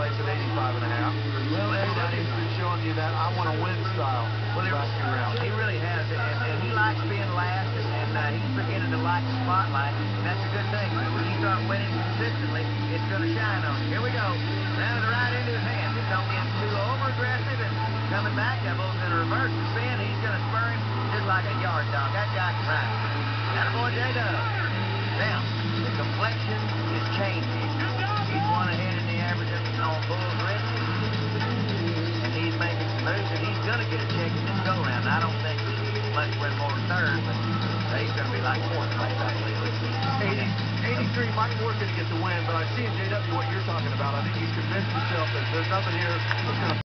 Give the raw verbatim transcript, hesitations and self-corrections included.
place at eighty-five and a half. Well, Everybody's been showing you that I want to win style Well, the he, last few rounds. he really has, and, and he likes being last, and, and uh, he's beginning to like the spotlight. And that's a good thing. But when you start winning consistently, it's going to shine on you. Here we go. Now to the right into his hand. Just don't get too over-aggressive and coming back. That ball's going to reverse the spin. He's going to spur him just like a yard dog. That guy's right. That boy J-Dub. Now, the complexion is changing. He's one ahead in the average on Bull's wrist. And he's making some moves, and he's going to get a check in this go-round. I don't think he much win more than third, but he's going to be like fourth place, I believe. eighty, eighty-three might be worth it to get the win, but I see in J W what you're talking about. I think he's convinced himself that there's nothing here that's going to